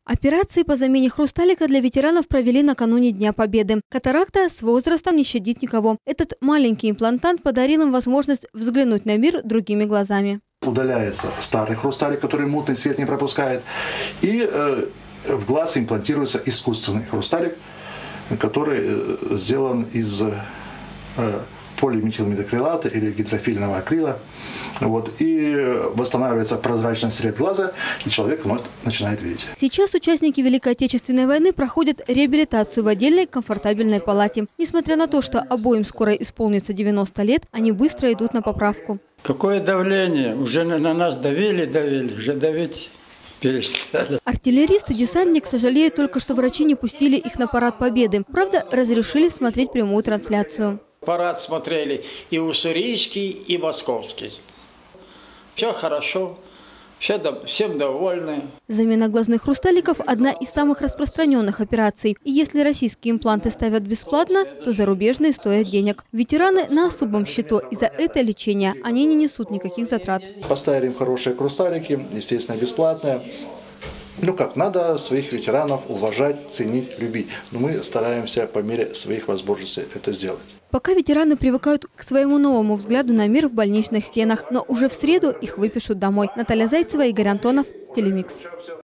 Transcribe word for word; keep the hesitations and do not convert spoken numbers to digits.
Операции по замене хрусталика для ветеранов провели накануне Дня Победы. Катаракта с возрастом не щадит никого. Этот маленький имплантант подарил им возможность взглянуть на мир другими глазами. Удаляется старый хрусталик, который мутный свет не пропускает, и э, в глаз имплантируется искусственный хрусталик, который э, сделан из э, полиметилмедакрилата или гидрофильного акрила. Вот, и восстанавливается прозрачность сред глаза, и человек вновь начинает видеть. Сейчас участники Великой Отечественной войны проходят реабилитацию в отдельной комфортабельной палате. Несмотря на то, что обоим скоро исполнится девяносто лет, они быстро идут на поправку. Какое давление? Уже на нас давили, давили, уже давить перестали. Артиллерист и десантник сожалеют только, что врачи не пустили их на парад Победы. Правда, разрешили смотреть прямую трансляцию. Парад смотрели и уссурийский, и московский. Все хорошо, все, всем довольны. Замена глазных хрусталиков – одна из самых распространенных операций. И если российские импланты ставят бесплатно, то зарубежные стоят денег. Ветераны на особом счету, и за это лечение они не несут никаких затрат. Поставили им хорошие хрусталики, естественно, бесплатные. Ну как, надо своих ветеранов уважать, ценить, любить. Но мы стараемся по мере своих возможностей это сделать. Пока ветераны привыкают к своему новому взгляду на мир в больничных стенах, но уже в среду их выпишут домой. Наталья Зайцева, Игорь Антонов, Телемикс.